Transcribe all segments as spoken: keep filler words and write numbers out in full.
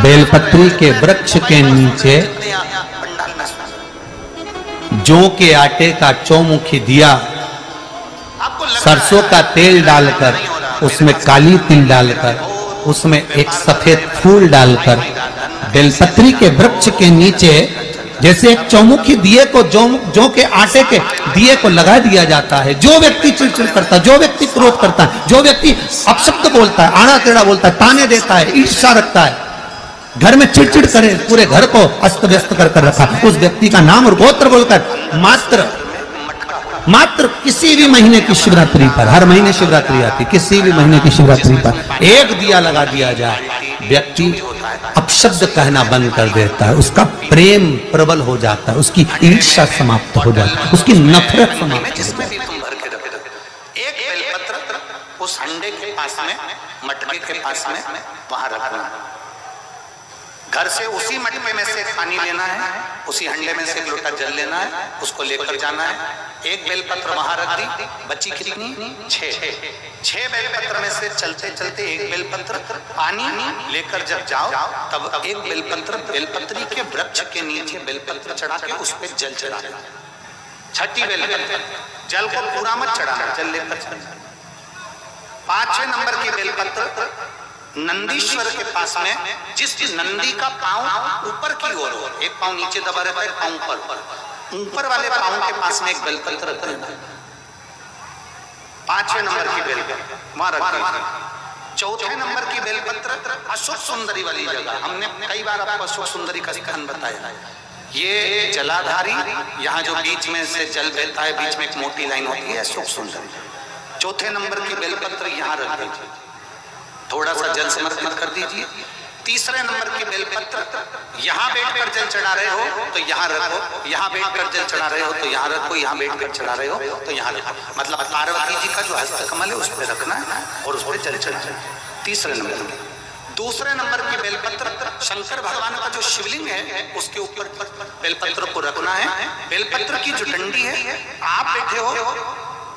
बेलपत्री के वृक्ष के नीचे जौ के आटे का चौमुखी दिया, सरसों का तेल डालकर उसमें काली तिल डालकर उसमें एक सफेद फूल डालकर बेलपत्री के वृक्ष के नीचे जैसे एक चौमुखी दिए को जौ जौ के आटे के दिए को लगा दिया जाता है। जो व्यक्ति चिड़चिड़ करता है, जो व्यक्ति क्रोध करता है, जो व्यक्ति अपशब्द बोलता है, आड़ा टेढ़ा बोलता है, ताने देता है, ईर्ष्या रखता है, घर में चिड़चिड़ करे, पूरे घर को अस्त व्यस्त कर कर रखा, उस व्यक्ति का नाम और गोत्र बोलकर मात्र मात्र किसी भी महीने की शिवरात्रि पर, हर महीने शिवरात्रि आती, किसी भी महीने की शिवरात्रि पर एक दिया लगा दिया जाए, व्यक्ति अपशब्द कहना बंद कर देता है, उसका प्रेम प्रबल हो जाता है, उसकी ईर्ष्या समाप्त हो जाती है, उसकी नफरत समाप्त हो जाती है। एक बेलपत्र उस हंडे के पास में, मटके के पास में वहां रखना है। घर से उसी मटके में से पानी लेना है, उसी हंडे में से एक लोटा जल लेना है, उसको लेकर जाना है। एक बेलपत्र वहां रख दी, बची कितनी? छह। छह बेलपत्र में से चलते चलते एक बेलपत्र पानी लेकर जब जाओ तब एक बेलपत्र बेलपत्री के वृक्ष के नीचे बेलपत्र चढ़ा के उस पर जल चढ़ाना। छठी बेलपत्र, जल को पूरा मत चढ़ाना, जल लेकर चढ़ाना। पांचवें नंबर की बेलपत्र नंदीश्वर के पास में, जिस नंदी का पांव ऊपर की ओर हो, एक पांव नीचे दबा रहता है, पांव ऊपर, ऊपर वाले पांव के पास में एक बेलपत्र रख देना। पांचवें नंबर की बेलपत्र वहां रख देना। चौथे नंबर की बेलपत्र अशोक सुंदरी वाली जगह, हमने कई बार आपको अशोक सुंदरी का स्थान बताया। ये जलाधारी, यहाँ जो बीच में से जल बहता है, बीच में एक मोटी लाइन होती है, अशोक सुंदरी। चौथे नंबर की बेलपत्र यहाँ रख दीजिए, थोड़ा सा जल समर्पित कर दीजिए। तीसरे नंबर की बेलपत्र यहाँ बैठकर जल चढ़ा रहे हो तो यहाँ रखो, यहाँ बैठकर जल चढ़ा रहे हो तो यहाँ रखो, यहाँ बैठकर चढ़ा रहे हो तो यहाँ रखो। मतलब पार्वती जी का जो हस्तकमल है उस पर रखना है और उस पर जल चढ़ाना है। तीसरे नंबर में। दूसरे नंबर की बेलपत्र शंकर भगवान का जो शिवलिंग है उसके ऊपर बेलपत्र को रखना है। बेलपत्र की जो डंडी है, आप बैठे हो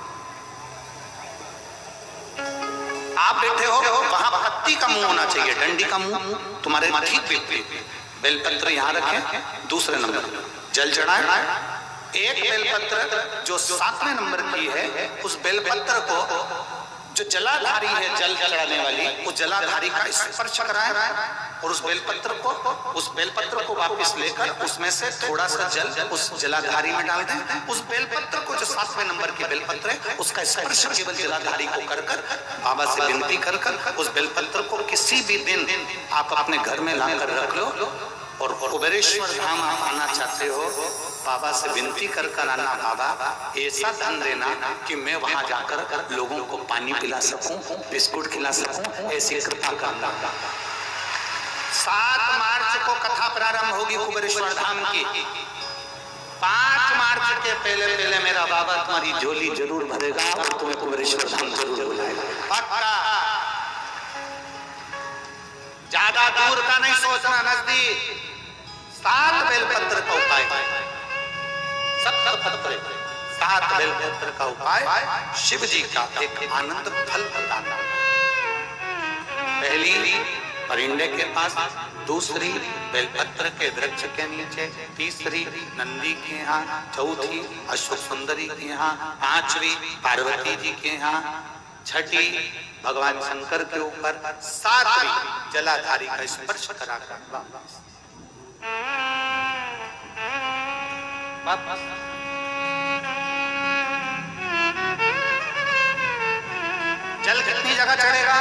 आप बैठे हो वहां पत्ती का मुंह होना चाहिए, डंडी का मुंह तुम्हारे ठीक पे। बेलपत्र यहाँ रखें। दूसरे नंबर जल चढ़ाएं। एक बेलपत्र जो सातवें नंबर की है, उस बेलपत्र को जो जलाधारी है, जल चढ़ाने वाली, उस जलाधारी का स्पर्श कराएं और उस बेलपत्र को उस बेलपत्र को वापस लेकर उसमें से थोड़ा सा जल उस जलाधारी में डाल दें। उस बेलपत्र को जो सातवें नंबर की बेलपत्र है उसका स्पर्श केवल जलाधारी को कर कर बाबा से विनती कर कर उस बेलपत्र को किसी भी दिन आप अपने घर में लाकर रख लो। और कुबेरेश्वर धाम आप आना चाहते हो, बाबा से विनती कर कर आना, बाबा ऐसा धन देना कि मैं वहां जाकर लोगों को पानी पिला सकूं, बिस्कुट खिला सकूं, ऐसी कृपा करना। सात मार्च को कथा प्रारंभ होगी कुबेरेश्वर धाम की। पांच मार्च के पहले पहले मेरा बाबा तुम्हारी झोली जरूर भरेगा और तुम्हें कुबेरेश्वर धाम जरूर बुलाएगा, पक्का। ज्यादा दूर का नहीं सोचना, नजदीक। सात बेलपत्र का उपाय, सप्तपत्र, सात बेलपत्र का उपाय शिव जी का एक आनंद फल बताना। पहली परिंदे के पास, दूसरी बेलपत्र के वृक्ष के नीचे, तीसरी नंदी के यहाँ, चौथी अशोक सुंदरी के यहाँ, पांचवी पार्वती जी के यहाँ, छठी भगवान शंकर के ऊपर, सातवीं जलाधारी का स्पर्श कराकर वापस। जल कितनी जगह चढ़ेगा?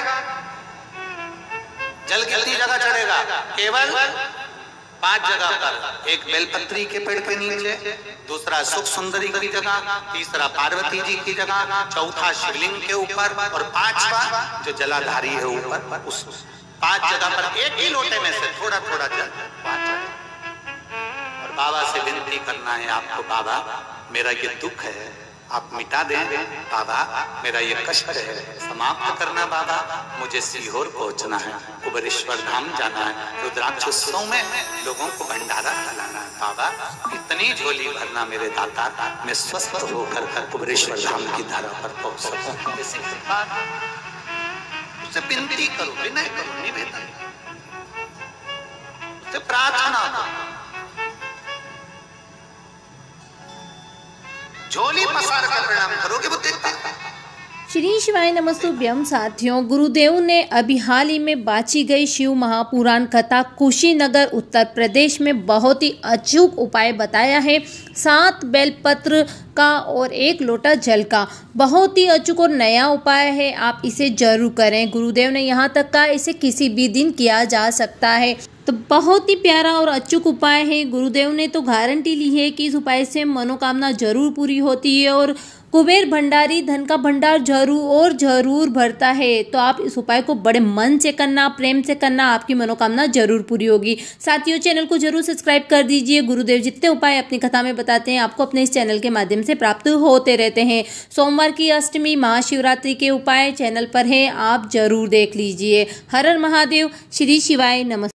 जल कितनी जगह चढ़ेगा? केवल पांच जगह पर। एक बेलपत्री के पेड़ के नीचे, दूसरा सुख सुंदरी की जगह, तीसरा पार्वती जी की जगह, चौथा शिवलिंग के ऊपर और पांचवा जो जलाधारी है ऊपर, उस पांच जगह पर एक ही लोटे में से थोड़ा थोड़ा जल। और बाबा से विनती करना है आपको, बाबा मेरा ये दुख है आप मिटा दें, बाबा मेरा ये कष्ट है समाप्त करना, बाबा मुझे सीहोर पहुंचना है, कुबेरेश्वर धाम जाना है, रुद्राक्षोत्सव में लोगों को भंडारा खिलाना है, बाबा इतनी झोली भरना मेरे दाता, मैं स्वस्थ होकर कुबेरेश्वर धाम की धारा पर पहुंच सकूं। ऐसी कृपा उससे विनती करो, विनय करो, निवेदन। तो प्रार्थना झोली पसार कर प्रणाम करोगे वो देखते। श्री शिवाय नमस्तुभ्यम साथियों, गुरुदेव ने अभी हाल ही में बाची गई शिव महापुराण कथा कुशीनगर उत्तर प्रदेश में बहुत ही अचूक उपाय बताया है। सात बेलपत्र का और एक लोटा जल का बहुत ही अचूक और नया उपाय है, आप इसे जरूर करें। गुरुदेव ने यहाँ तक कहा इसे किसी भी दिन किया जा सकता है, तो बहुत ही प्यारा और अचूक उपाय है। गुरुदेव ने तो गारंटी ली है कि इस उपाय से मनोकामना जरूर पूरी होती है और कुबेर भंडारी धन का भंडार जरूर और जरूर भरता है। तो आप इस उपाय को बड़े मन से करना, प्रेम से करना, आपकी मनोकामना जरूर पूरी होगी। साथियों, चैनल को जरूर सब्सक्राइब कर दीजिए। गुरुदेव जितने उपाय अपनी कथा में बताते हैं आपको अपने इस चैनल के माध्यम से प्राप्त होते रहते हैं। सोमवार की अष्टमी, महाशिवरात्रि के उपाय चैनल पर है, आप जरूर देख लीजिए। हर हर महादेव, श्री शिवाय नमस्ते।